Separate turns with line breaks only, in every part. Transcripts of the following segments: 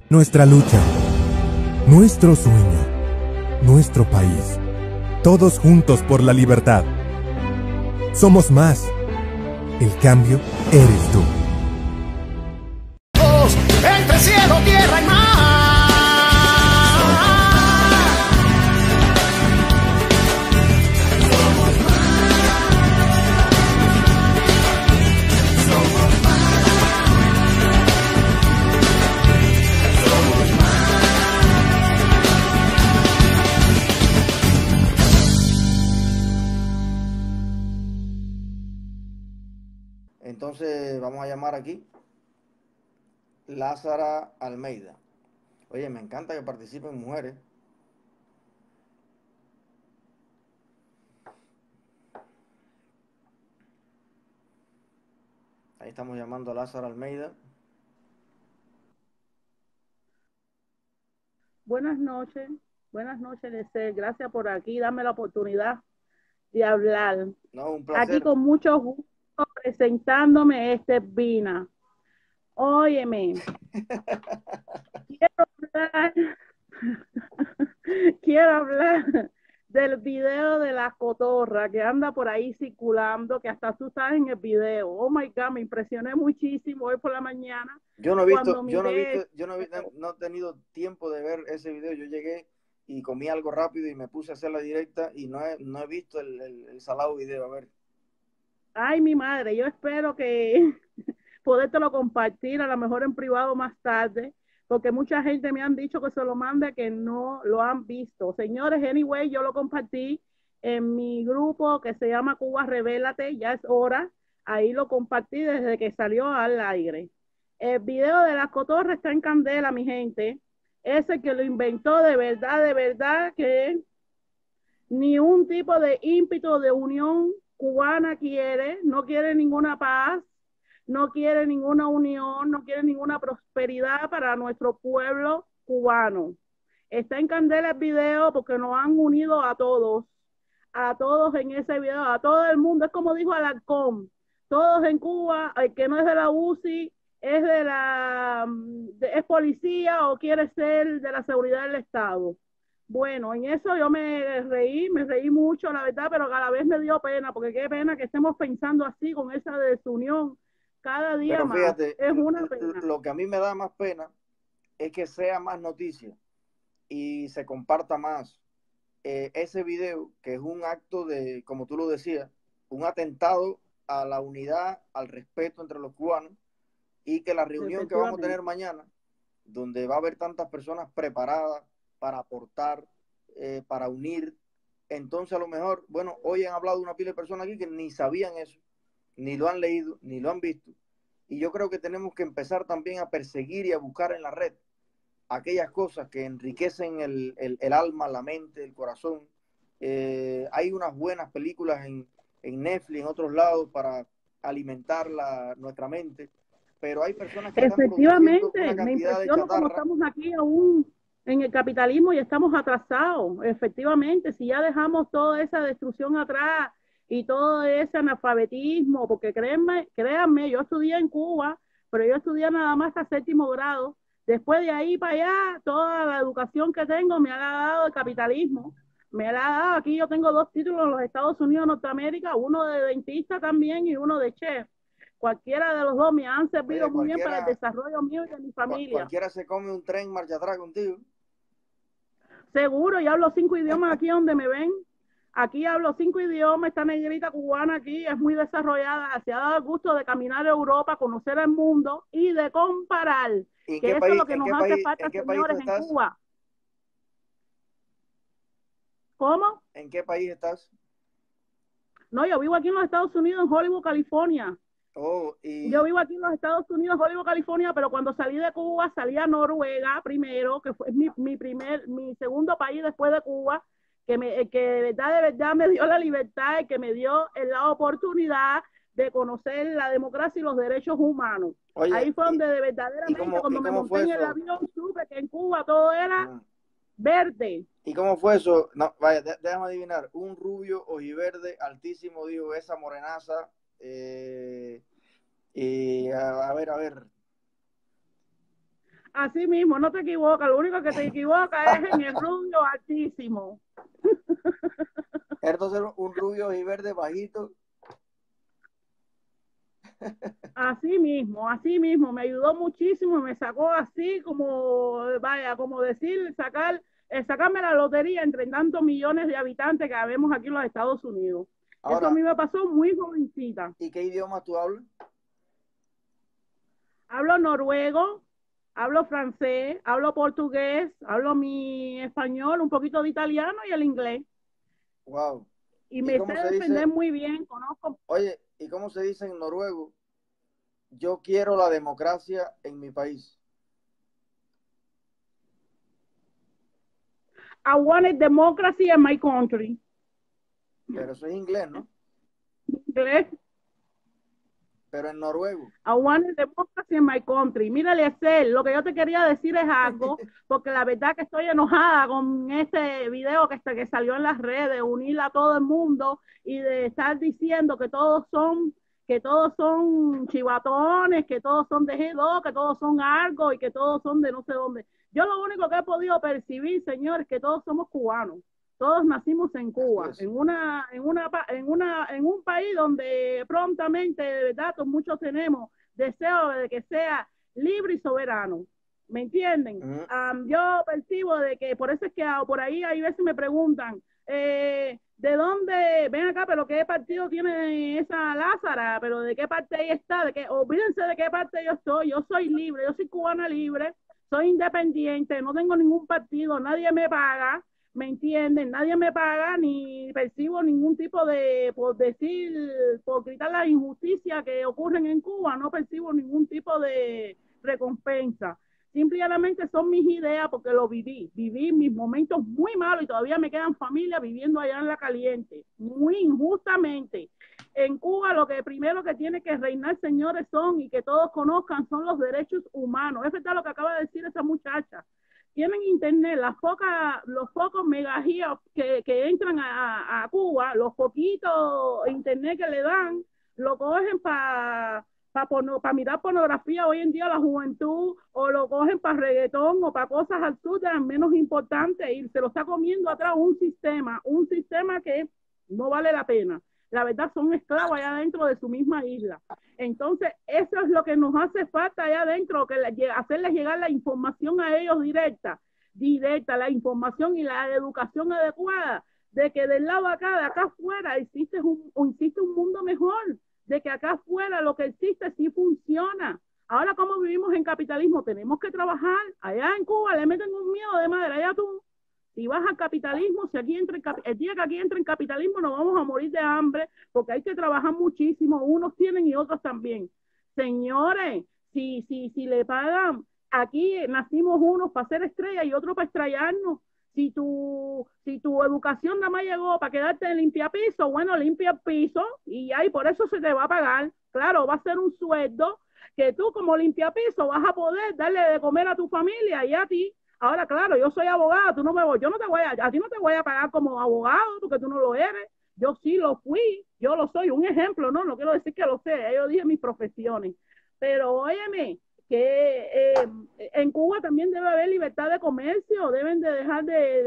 Nuestra lucha, nuestro sueño, nuestro país. Todos juntos por la libertad. Somos más. El cambio eres tú.
Entre cielo, tierra y mar.
Entonces vamos a llamar aquí Lázara Almeida. Oye, me encanta que participen mujeres. Ahí estamos llamando a Lázara Almeida.
Buenas noches, Lece. Gracias por aquí, dame la oportunidad de hablar.
No, un placer.
Aquí con mucho gusto presentándome Vina. Óyeme, quiero hablar del video de la cotorra que anda por ahí circulando, que hasta tú estás en el video. Oh my God, me impresioné muchísimo hoy por la mañana.
Yo no he tenido tiempo de ver ese video. Yo llegué y comí algo rápido y me puse a hacer la directa y no he visto el salado video. A ver.
Ay, mi madre, yo espero que podértelo compartir, a lo mejor en privado más tarde, porque mucha gente me han dicho que se lo mande, que no lo han visto. Señores, anyway, yo lo compartí en mi grupo que se llama Cuba Revélate, ya es hora. Ahí lo compartí desde que salió al aire. El video de la cotorra está en candela, mi gente. Ese que lo inventó de verdad que ni un tipo de ímpetu de unión cubana quiere, no quiere ninguna paz, no quiere ninguna unión, no quiere ninguna prosperidad para nuestro pueblo cubano. Está en candela el video porque nos han unido a todos en ese video, a todo el mundo. Es como dijo Alarcón, todos en Cuba, el que no es de la UCI, es es policía o quiere ser de la seguridad del Estado. Bueno, en eso yo me reí mucho, la verdad, pero a la vez me dio pena, porque qué pena que estemos pensando así con esa desunión cada día
pero fíjate,
más. Es una pena.
Lo que a mí me da más pena es que sea más noticia y se comparta más ese video, que es un acto de, como tú lo decías, un atentado a la unidad, al respeto entre los cubanos, y que la reunión que vamos a tener mañana, donde va a haber tantas personas preparadas para aportar, para unir, entonces a lo mejor, bueno, hoy han hablado una pila de personas aquí que ni sabían eso, ni lo han leído, ni lo han visto, y yo creo que tenemos que empezar también a perseguir y a buscar en la red aquellas cosas que enriquecen el alma, la mente, el corazón. Hay unas buenas películas en Netflix, en otros lados, para alimentar nuestra mente, pero hay personas que están produciendo una cantidad de chatarra.
Como estamos aquí aún en el capitalismo y estamos atrasados. Efectivamente, si ya dejamos toda esa destrucción atrás y todo ese analfabetismo, porque créanme, yo estudié en Cuba, pero yo estudié nada más hasta séptimo grado. Después de ahí para allá, toda la educación que tengo me ha dado el capitalismo. Me la ha dado, aquí yo tengo 2 títulos en los Estados Unidos de Norteamérica, uno de dentista también y uno de chef. Cualquiera de los dos me han servido muy bien para el desarrollo mío y de mi familia.
Cualquiera se come un tren marcha atrás contigo.
Seguro, yo hablo 5 idiomas aquí donde me ven. Aquí hablo 5 idiomas, esta negrita cubana aquí es muy desarrollada, se ha dado el gusto de caminar a Europa, conocer el mundo y de comparar. Que eso es lo que nos hace falta, señores, en Cuba. ¿Cómo?
¿En qué país estás?
No, yo vivo aquí en los Estados Unidos, en Hollywood, California. Yo vivo aquí en los Estados Unidos, Hollywood, California, pero cuando salí de Cuba, salí a Noruega primero, que fue mi segundo país después de Cuba, que de verdad me dio la libertad y que me dio la oportunidad de conocer la democracia y los derechos humanos.
Oye,
ahí fue donde verdaderamente, cuando me monté en el avión, supe que en Cuba todo era verde.
¿Y cómo fue eso? No, vaya, déjame adivinar. Un rubio ojiverde altísimo dijo esa morenaza. Y a ver.
Así mismo, no te equivocas, lo único que te equivoca es en el rubio altísimo.
Entonces, un rubio y verde bajito.
Así mismo, me ayudó muchísimo, me sacó así como, vaya, como decir, sacarme la lotería entre tantos millones de habitantes que habemos aquí en los Estados Unidos. Eso a
Ahora,
mí me pasó muy jovencita.
¿y qué idioma tú hablas?
Hablo noruego, hablo francés, hablo portugués, hablo mi español, un poquito de italiano y el inglés.
Wow.
Y
¿Y
me sé
cómo se dice?
defender muy bien, conozco.
Oye, ¿y cómo se dice en noruego? Yo quiero la democracia en mi país.
I wanted democracy in my country.
Pero eso es inglés, ¿no?
Inglés.
Pero en noruego.
I wanted democracy in my country. Mírale, Excel, lo que yo te quería decir es algo, porque la verdad que estoy enojada con este video que salió en las redes, unir a todo el mundo y de estar diciendo que todos son chivatones, que todos son de G2, que todos son Argo y que todos son de no sé dónde. Yo lo único que he podido percibir, señores, es que todos somos cubanos. Todos nacimos en Cuba, en un país donde prontamente, de verdad, muchos tenemos deseo de que sea libre y soberano. ¿Me entienden? Yo percibo de que, por eso es que por ahí hay veces me preguntan, ¿de dónde? Ven acá, pero ¿qué partido tiene esa Lázara? ¿Pero de qué parte ella está? Olvídense de qué parte yo estoy. Yo soy libre, yo soy cubana libre, soy independiente, no tengo ningún partido, nadie me paga. ¿Me entienden? Nadie me paga ni percibo ningún tipo de, por gritar la injusticia que ocurren en Cuba, no percibo ningún tipo de recompensa. Simplemente son mis ideas porque lo viví mis momentos muy malos y todavía me quedan familias viviendo allá en la caliente, muy injustamente. En Cuba lo que primero que tiene que reinar, señores, y que todos conozcan, son los derechos humanos. Es verdad lo que acaba de decir esa muchacha. Tienen internet, los pocos megagigas que entran a Cuba, los poquitos internet que le dan, lo cogen para mirar pornografía hoy en día la juventud, o lo cogen para reggaetón o para cosas absurdas menos importantes, y se lo está comiendo atrás un sistema que no vale la pena. La verdad, son esclavos allá dentro de su misma isla. Entonces, eso es lo que nos hace falta allá adentro, hacerles llegar la información a ellos directa, la información y la educación adecuada, de que del lado acá, de acá afuera, existe un mundo mejor, de que acá afuera lo que existe sí funciona. Ahora, como vivimos en capitalismo, tenemos que trabajar. Allá en Cuba le meten un miedo de madre, allá tú. Si vas al capitalismo, si aquí entra el día que aquí entra en capitalismo, nos vamos a morir de hambre, porque hay que trabajar muchísimo, unos tienen y otros también. Señores, si le pagan, aquí nacimos unos para ser estrellas y otros para estrellarnos. Si tu educación nada más llegó para quedarte en limpiapiso, bueno, limpia el piso y ahí por eso se te va a pagar. Claro, va a ser un sueldo que tú como limpiapiso vas a poder darle de comer a tu familia y a ti. Ahora, claro, yo soy abogada, yo no te voy a ti no te voy a pagar como abogado porque tú no lo eres. Yo sí lo fui, yo lo soy, un ejemplo, no quiero decir que lo sé, yo dije mis profesiones. Pero óyeme, que en Cuba también debe haber libertad de comercio, deben dejar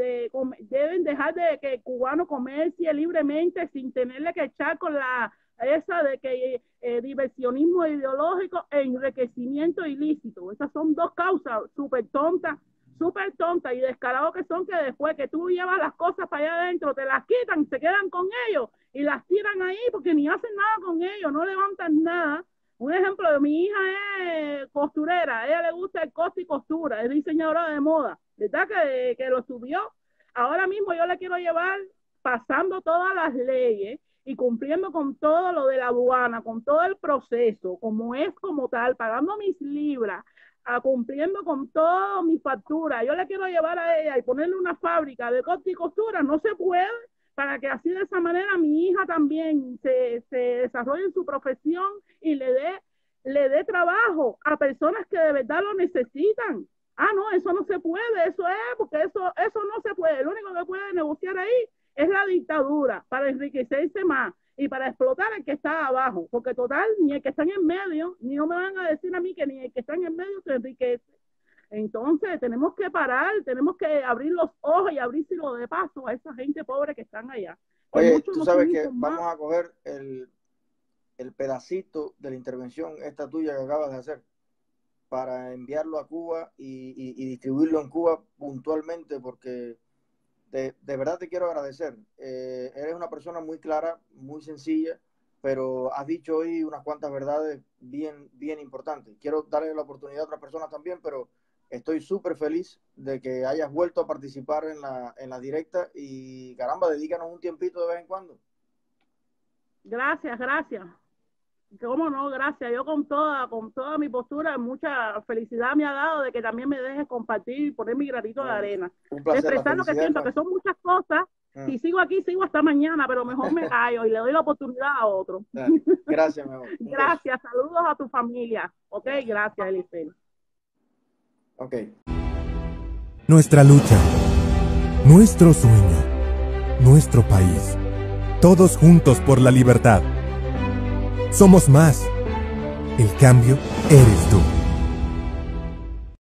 de que el cubano comercie libremente sin tenerle que echar con esa de que diversionismo ideológico e enriquecimiento ilícito. Esas son dos causas súper tontas y descarados que son, que después que tú llevas las cosas para allá adentro, te las quitan, se quedan con ellos y las tiran ahí porque ni hacen nada con ellos, no levantan nada. Un ejemplo, mi hija es costurera, a ella le gusta el corte y costura, es diseñadora de moda, ¿verdad? Que lo estudió. Ahora mismo yo le quiero llevar pasando todas las leyes y cumpliendo con todo lo de la aduana, con todo el proceso, como es como tal, pagando mis libras, cumpliendo con todas mis facturas. Yo le quiero llevar a ella y ponerle una fábrica de corte y costura, no se puede, para que así de esa manera mi hija también se desarrolle en su profesión y le dé trabajo a personas que de verdad lo necesitan. No, eso no se puede, eso es, porque eso no se puede. Lo único que puede negociar ahí es la dictadura para enriquecerse más y para explotar al que está abajo, porque total, ni el que está en el medio, ni no me van a decir a mí que ni el que está en el medio se enriquece. Entonces tenemos que parar, tenemos que abrir los ojos y abrírselo de paso a esa gente pobre que están allá.
Oye, tú sabes que vamos a coger el pedacito de la intervención esta tuya que acabas de hacer para enviarlo a Cuba y distribuirlo en Cuba puntualmente, porque de verdad te quiero agradecer. Eres una persona muy clara, muy sencilla, pero has dicho hoy unas cuantas verdades bien importantes. Quiero darle la oportunidad a otras personas también, pero estoy súper feliz de que hayas vuelto a participar en la directa y caramba, dedícanos un tiempito de vez en cuando.
Gracias. ¿Cómo no? Gracias. Yo con toda mi postura, mucha felicidad me ha dado de que también me dejes compartir y poner mi granito de arena.
Un placer,
expresar lo que siento, que son muchas cosas. Si sigo aquí, sigo hasta mañana, pero mejor me callo y le doy la oportunidad a otro.
Gracias, mi amor.
Gracias. Saludos a tu familia. Ok, gracias, Eliseo.
Ok.
Nuestra lucha, nuestro sueño, nuestro país. Todos juntos por la libertad. Somos más. El cambio eres tú.